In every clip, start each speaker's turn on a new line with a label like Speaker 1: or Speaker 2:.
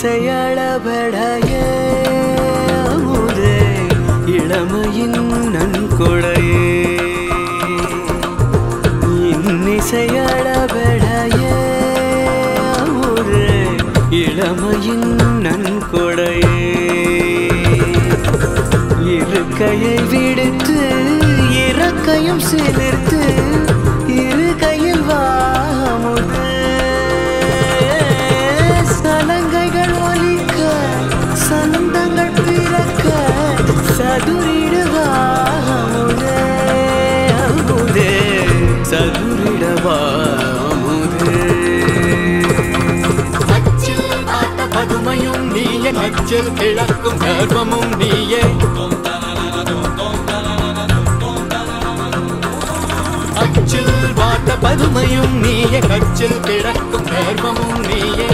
Speaker 1: இன்னிசையளபடையே அமுதே இளமையின் நன்கொடையே இன்னிசையளபடையே அமுதே இளமையின் நன்கொடையே இருக்கையை விடுத்து இறக்கையும் சேர்த்து இரு கையில் வாமுதே சலங்கைகள் ஒலிக்க சந்தங்கள் பிறக்க சதுரிடுவாமுதே அமுதே சதுரிடவாமுதே அச்சில் பார்த்த பதுமையும் நீயே அச்சில் கிழக்கும் கர்வமும் நீயே அச்சில் பார்த்த பதுமையும் நீயே கச்சில் கிழக்கும் கர்வமும் நீயே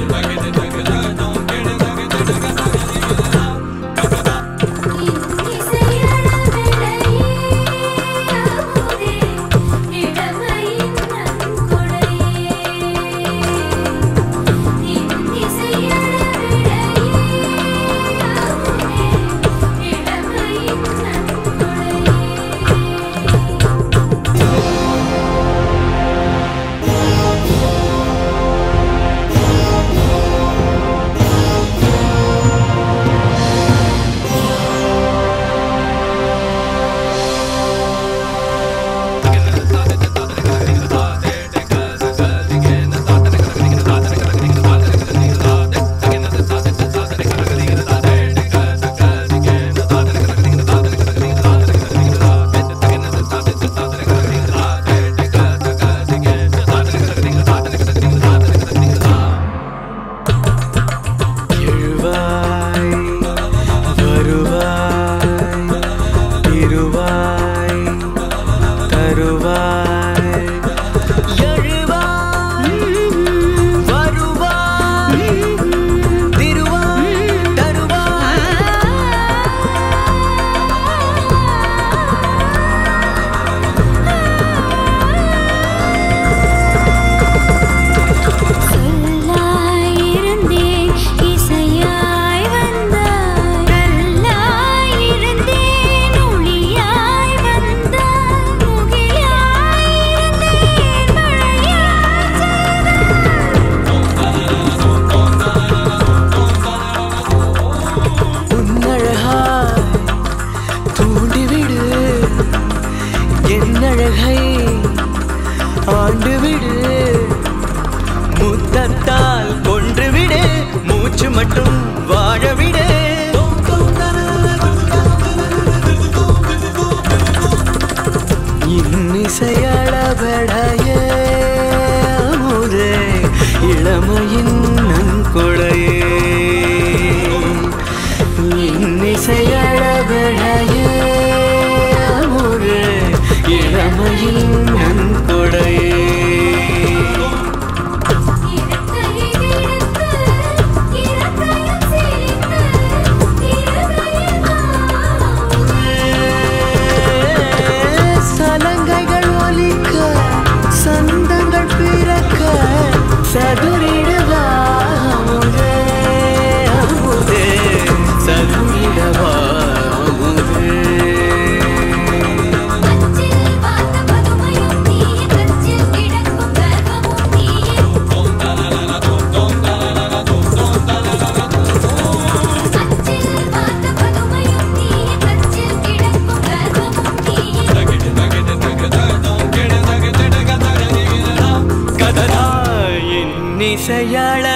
Speaker 1: முத்தத்தால் கொன்றுவிடு மூச்சு மட்டும் வாழவிடு இன்னிசையளபடையே அமுதே இளமையின் நன்கொடையே இன்னிசையளபடையே அமுதே இளமையின் நன்கொடையே சலங்கைகள் ஒலிக்க சந்தங்கள் பிறக்க சதுரிடுவாமுதே அமுதே சதுரிடவாமுதே இன்னிசையள